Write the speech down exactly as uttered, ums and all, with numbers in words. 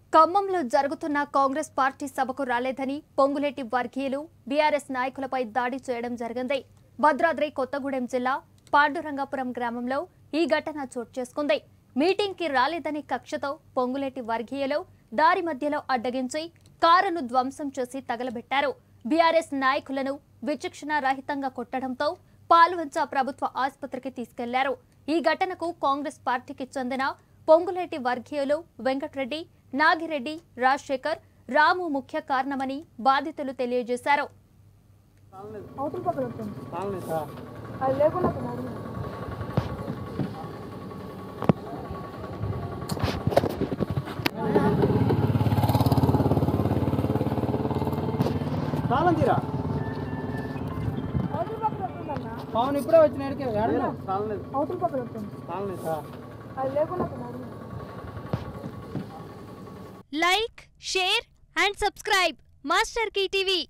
ఖమ్మంలో జరుగుతున్న కాంగ్రెస్ పార్టీ సభకు రాలేదని పొంగులేటి వర్గీయులు బీఆర్ఎస్ నాయకులపై దాడి చేయడం జరిగింది. భద్రాద్రి కొత్తగూడెం జిల్లా పాండురంగాపురం గ్రామంలో ఈ ఘటన చోటు చేసుకుంది. మీటింగ్ కి రాలేదని కక్షతో పొంగులేటి వర్గీయులు దారి మధ్యలో అడ్డగించి కారును ధ్వంసం చేసి తగలబెట్టారు. బీఆర్ఎస్ నాయకులను విచక్షణ రహితంగా కొట్టడంతో పాల్వంచ ప్రభుత్వ ఆసుపత్రికి తీసుకెళ్లారు. ఈ ఘటనకు కాంగ్రెస్ పార్టీకి చెందిన పొంగులేటి వర్గీయులు వెంకటరెడ్డి, నాగిరెడ్డి, రాజశేఖర్, రాము ముఖ్య కారణమని బాధితులు తెలియజేశారు. పవన్ ఇప్పుడే వచ్చిన like, share and subscribe Master Key TV.